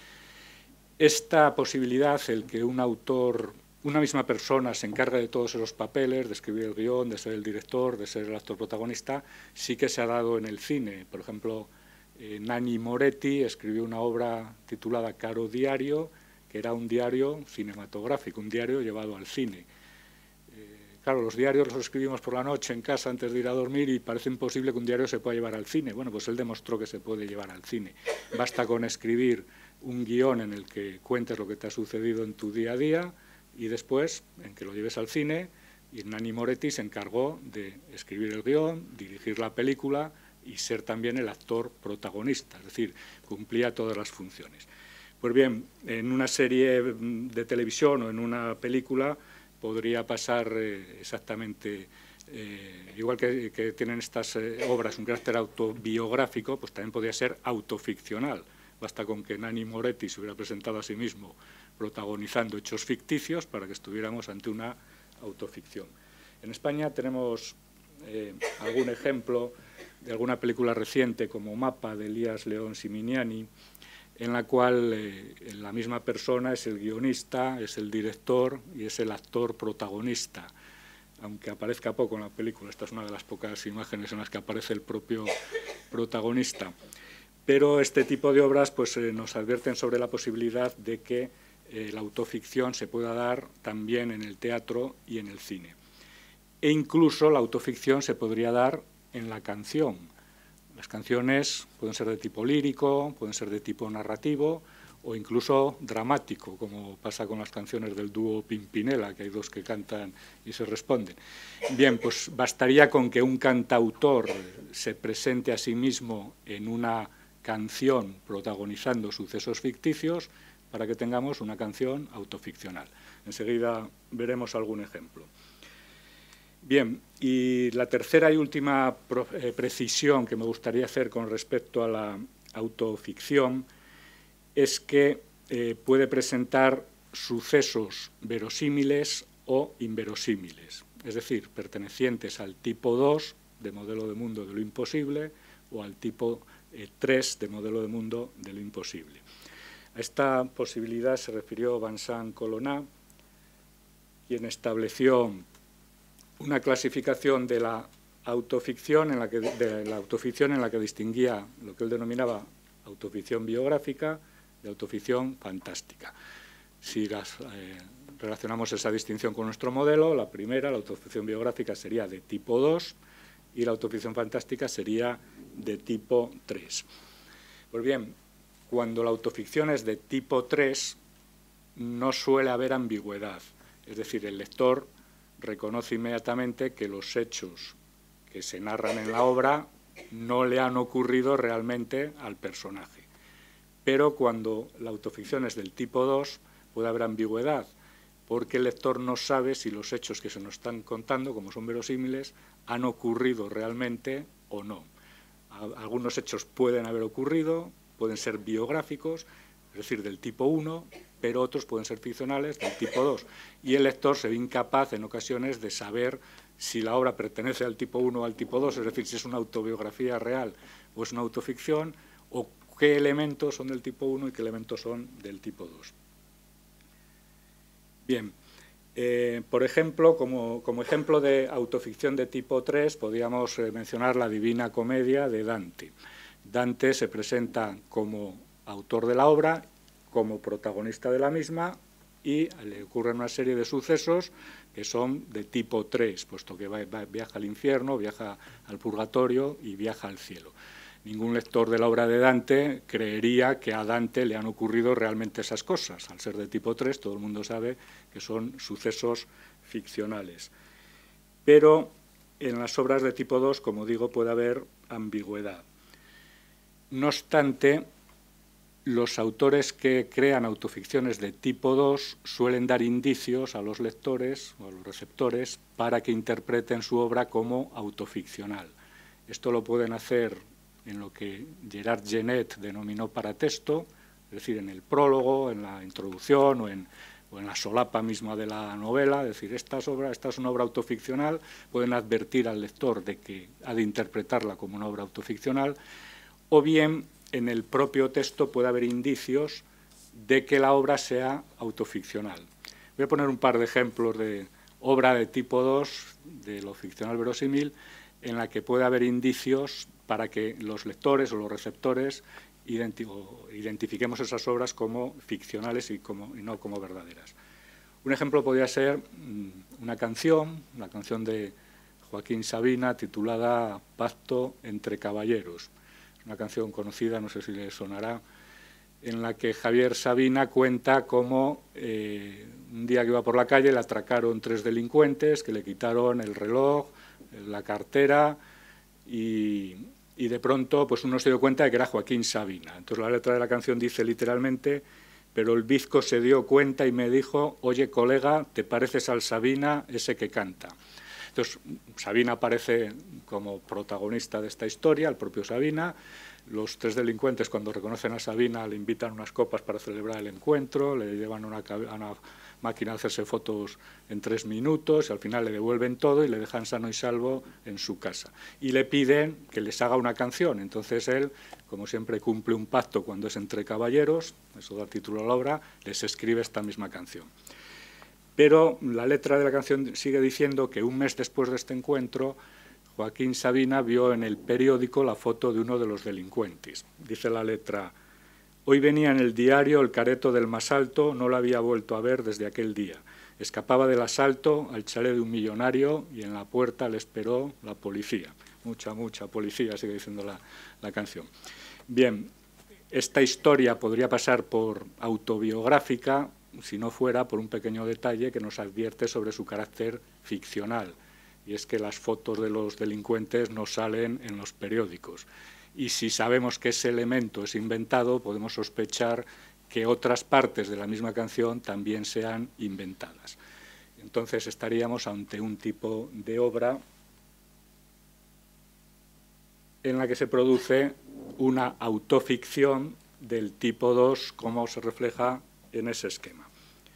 Esta posibilidad, el que un autor, una misma persona se encargue de todos esos papeles, de escribir el guión, de ser el director, de ser el actor protagonista, sí que se ha dado en el cine. Por ejemplo, eh, Nanni Moretti escribió una obra titulada Caro Diario, que era un diario cinematográfico, un diario llevado al cine. Eh, claro, los diarios los escribimos por la noche en casa antes de ir a dormir y parece imposible que un diario se pueda llevar al cine. Bueno, pues él demostró que se puede llevar al cine. Basta con escribir un guión en el que cuentes lo que te ha sucedido en tu día a día y después en que lo lleves al cine, y Nanni Moretti se encargó de escribir el guión, dirigir la película y ser también el actor protagonista, es decir, cumplía todas las funciones. Pues bien, en una serie de televisión o en una película podría pasar eh, exactamente eh, igual que, que tienen estas eh, obras un carácter autobiográfico, pues también podría ser autoficcional. Basta con que Nanni Moretti se hubiera presentado a sí mismo protagonizando hechos ficticios para que estuviéramos ante una autoficción. En España tenemos eh, algún ejemplo de alguna película reciente como Mapa de Elías León Siminiani, en la cual eh, la misma persona es el guionista, es el director y es el actor protagonista, aunque aparezca poco en la película. Esta es una de las pocas imágenes en las que aparece el propio protagonista. Pero este tipo de obras pues, eh, nos advierten sobre la posibilidad de que eh, la autoficción se pueda dar también en el teatro y en el cine. E incluso la autoficción se podría dar en la canción. Las canciones pueden ser de tipo lírico, pueden ser de tipo narrativo o incluso dramático, como pasa con las canciones del dúo Pimpinela, que hay dos que cantan y se responden. Bien, pues bastaría con que un cantautor se presente a sí mismo en una canción protagonizando sucesos ficticios para que tengamos una canción autoficcional. Enseguida veremos algún ejemplo. Bien, y la tercera y última eh, precisión que me gustaría hacer con respecto a la autoficción es que eh, puede presentar sucesos verosímiles o inverosímiles, es decir, pertenecientes al tipo dos de modelo de mundo de lo imposible o al tipo eh, tres de modelo de mundo de lo imposible. A esta posibilidad se refirió Vincent Colonna, quien estableció una clasificación de la autoficción en la que, de la autoficción en la que distinguía lo que él denominaba autoficción biográfica de autoficción fantástica. Si las, eh, relacionamos esa distinción con nuestro modelo, la primera, la autoficción biográfica, sería de tipo dos y la autoficción fantástica sería de tipo tres. Pues bien, cuando la autoficción es de tipo tres, no suele haber ambigüedad, es decir, el lector reconoce inmediatamente que los hechos que se narran en la obra no le han ocurrido realmente al personaje. Pero cuando la autoficción es del tipo dos, puede haber ambigüedad, porque el lector no sabe si los hechos que se nos están contando, como son verosímiles, han ocurrido realmente o no. Algunos hechos pueden haber ocurrido, pueden ser biográficos, es decir, del tipo uno, pero otros pueden ser ficcionales del tipo dos. Y el lector se ve incapaz en ocasiones de saber si la obra pertenece al tipo uno o al tipo dos, es decir, si es una autobiografía real o es una autoficción, o qué elementos son del tipo uno y qué elementos son del tipo dos. Bien, eh, por ejemplo, como, como ejemplo de autoficción de tipo tres, podríamos eh, mencionar la Divina Comedia de Dante. Dante se presenta como autor de la obra, como protagonista de la misma, y le ocurren una serie de sucesos que son de tipo tres, puesto que va, va, viaja al infierno, viaja al purgatorio y viaja al cielo. Ningún lector de la obra de Dante creería que a Dante le han ocurrido realmente esas cosas. Al ser de tipo tres, todo el mundo sabe que son sucesos ficcionales. Pero en las obras de tipo dos, como digo, puede haber ambigüedad. No obstante, los autores que crean autoficciones de tipo dos suelen dar indicios a los lectores o a los receptores para que interpreten su obra como autoficcional. Esto lo pueden hacer en lo que Gerard Genet denominó paratexto, es decir, en el prólogo, en la introducción o en, o en la solapa misma de la novela, es decir, esta es, obra, esta es una obra autoficcional, pueden advertir al lector de que ha de interpretarla como una obra autoficcional, o bien en el propio texto puede haber indicios de que la obra sea autoficcional. Voy a poner un par de ejemplos de obra de tipo dos, de lo ficcional verosímil, en la que puede haber indicios para que los lectores o los receptores identifiquemos esas obras como ficcionales y, como, y no como verdaderas. Un ejemplo podría ser una canción, la canción de Joaquín Sabina titulada Pacto entre caballeros. Una canción conocida, no sé si le sonará, en la que Javier Sabina cuenta cómo eh, un día que iba por la calle le atracaron tres delincuentes que le quitaron el reloj, la cartera y, y de pronto pues uno se dio cuenta de que era Joaquín Sabina. Entonces la letra de la canción dice literalmente: pero el bizco se dio cuenta y me dijo, oye colega, te pareces al Sabina ese que canta. Entonces, Sabina aparece como protagonista de esta historia, el propio Sabina. Los tres delincuentes, cuando reconocen a Sabina, le invitan unas copas para celebrar el encuentro, le llevan a una, a una máquina a hacerse fotos en tres minutos, y al final le devuelven todo y le dejan sano y salvo en su casa. Y le piden que les haga una canción. Entonces él, como siempre, cumple un pacto cuando es entre caballeros, eso da título a la obra, les escribe esta misma canción. Pero la letra de la canción sigue diciendo que un mes después de este encuentro, Joaquín Sabina vio en el periódico la foto de uno de los delincuentes. Dice la letra: hoy venía en el diario el careto del más alto, no lo había vuelto a ver desde aquel día. Escapaba del asalto al chalet de un millonario y en la puerta le esperó la policía. Mucha, mucha policía, sigue diciendo la, la canción. Bien, esta historia podría pasar por autobiográfica si no fuera por un pequeño detalle que nos advierte sobre su carácter ficcional, y es que las fotos de los delincuentes no salen en los periódicos. Y si sabemos que ese elemento es inventado, podemos sospechar que otras partes de la misma canción también sean inventadas. Entonces estaríamos ante un tipo de obra en la que se produce una autoficción del tipo dos, como se refleja en ese esquema.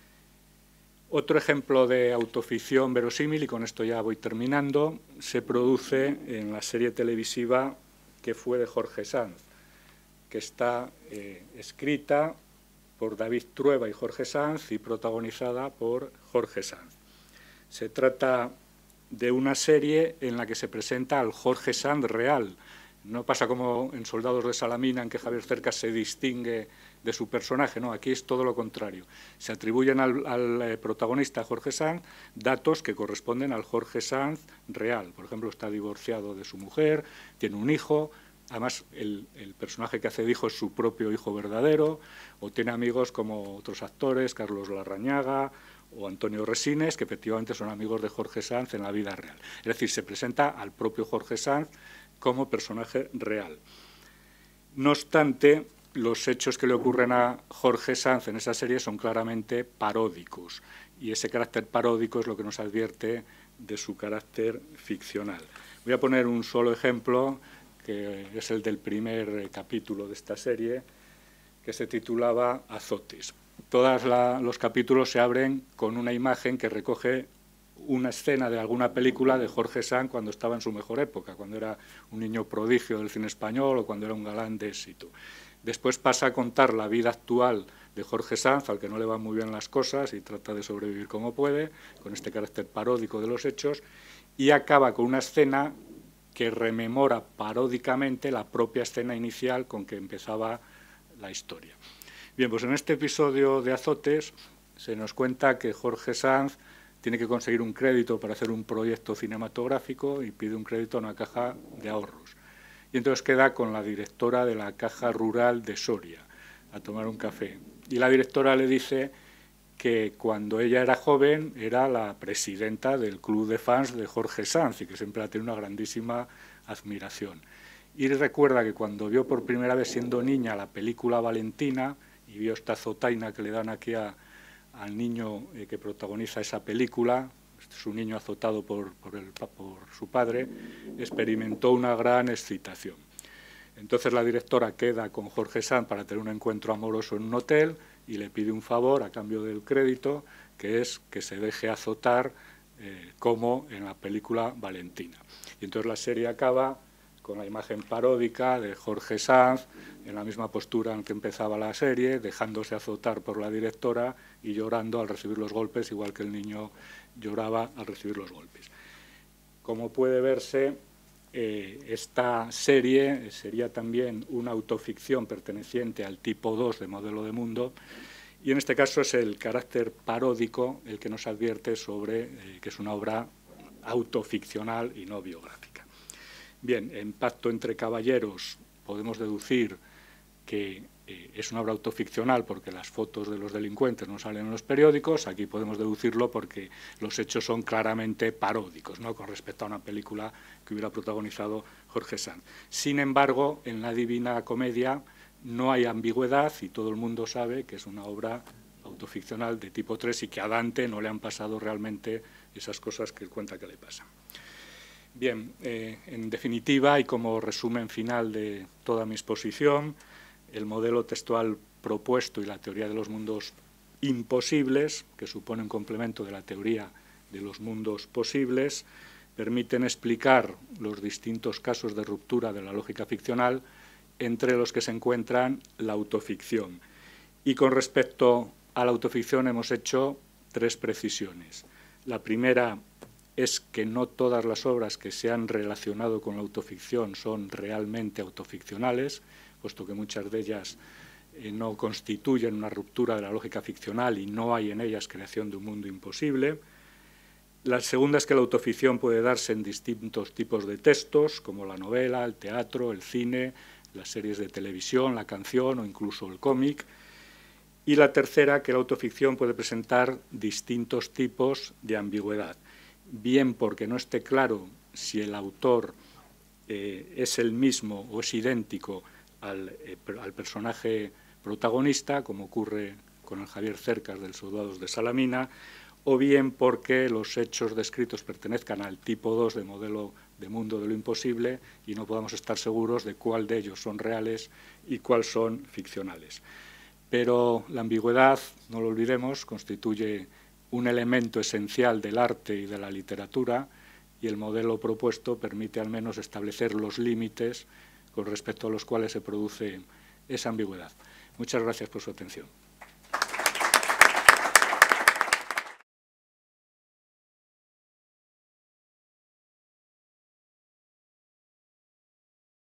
Otro ejemplo de autoficción verosímil, y con esto ya voy terminando, se produce en la serie televisiva que fue de Jorge Sanz, que está eh, escrita por David Trueba y Jorge Sanz y protagonizada por Jorge Sanz. Se trata de una serie en la que se presenta al Jorge Sanz real. No pasa como en Soldados de Salamina, en que Javier Cercas se distingue de su personaje, no, aquí es todo lo contrario. Se atribuyen al, al protagonista Jorge Sanz datos que corresponden al Jorge Sanz real. Por ejemplo, está divorciado de su mujer, tiene un hijo, además el, el personaje que hace de hijo es su propio hijo verdadero, o tiene amigos como otros actores, Carlos Larrañaga o Antonio Resines, que efectivamente son amigos de Jorge Sanz en la vida real. Es decir, se presenta al propio Jorge Sanz como personaje real. No obstante, los hechos que le ocurren a Jorge Sanz en esa serie son claramente paródicos, y ese carácter paródico es lo que nos advierte de su carácter ficcional. Voy a poner un solo ejemplo, que es el del primer capítulo de esta serie, que se titulaba Azotes. Todos los capítulos se abren con una imagen que recoge una escena de alguna película de Jorge Sanz cuando estaba en su mejor época, cuando era un niño prodigio del cine español o cuando era un galán de éxito. Después pasa a contar la vida actual de Jorge Sanz, al que no le van muy bien las cosas y trata de sobrevivir como puede, con este carácter paródico de los hechos, y acaba con una escena que rememora paródicamente la propia escena inicial con que empezaba la historia. Bien, pues en este episodio de Azotes se nos cuenta que Jorge Sanz tiene que conseguir un crédito para hacer un proyecto cinematográfico y pide un crédito a una caja de ahorros. Y entonces queda con la directora de la Caja Rural de Soria a tomar un café. Y la directora le dice que cuando ella era joven era la presidenta del club de fans de Jorge Sanz y que siempre la tiene una grandísima admiración. Y recuerda que cuando vio por primera vez siendo niña la película Valentina y vio esta azotaina que le dan aquí a, al niño eh, que protagoniza esa película, su niño azotado por, por, el, por su padre, experimentó una gran excitación. Entonces la directora queda con Jorge Sanz para tener un encuentro amoroso en un hotel y le pide un favor a cambio del crédito, que es que se deje azotar eh, como en la película Valentina. Y entonces la serie acaba con la imagen paródica de Jorge Sanz, en la misma postura en que empezaba la serie, dejándose azotar por la directora y llorando al recibir los golpes, igual que el niño lloraba al recibir los golpes. Como puede verse, eh, esta serie sería también una autoficción perteneciente al tipo dos de Modelo de Mundo, y en este caso es el carácter paródico el que nos advierte sobre eh, que es una obra autoficcional y no biográfica. Bien, en Pacto entre caballeros podemos deducir que eh, es una obra autoficcional porque las fotos de los delincuentes no salen en los periódicos. Aquí podemos deducirlo porque los hechos son claramente paródicos, ¿no?, con respecto a una película que hubiera protagonizado Jorge Sanz. Sin embargo, en La Divina Comedia no hay ambigüedad y todo el mundo sabe que es una obra autoficcional de tipo tres y que a Dante no le han pasado realmente esas cosas que él cuenta que le pasan. Bien, eh, en definitiva y como resumen final de toda mi exposición, el modelo textual propuesto y la teoría de los mundos imposibles, que supone un complemento de la teoría de los mundos posibles, permiten explicar los distintos casos de ruptura de la lógica ficcional, entre los que se encuentran la autoficción. Y con respecto a la autoficción hemos hecho tres precisiones. La primera es que no todas las obras que se han relacionado con la autoficción son realmente autoficcionales, puesto que muchas de ellas eh, no constituyen una ruptura de la lógica ficcional y no hay en ellas creación de un mundo imposible. La segunda es que la autoficción puede darse en distintos tipos de textos, como la novela, el teatro, el cine, las series de televisión, la canción o incluso el cómic. Y la tercera, que la autoficción puede presentar distintos tipos de ambigüedad, bien porque no esté claro si el autor eh, es el mismo o es idéntico al, eh, al personaje protagonista, como ocurre con el Javier Cercas del Soldados de Salamina, o bien porque los hechos descritos pertenezcan al tipo dos de modelo de mundo de lo imposible y no podamos estar seguros de cuál de ellos son reales y cuál son ficcionales. Pero la ambigüedad, no lo olvidemos, constituye un elemento esencial del arte y de la literatura, y el modelo propuesto permite al menos establecer los límites con respecto a los cuales se produce esa ambigüedad. Muchas gracias por su atención.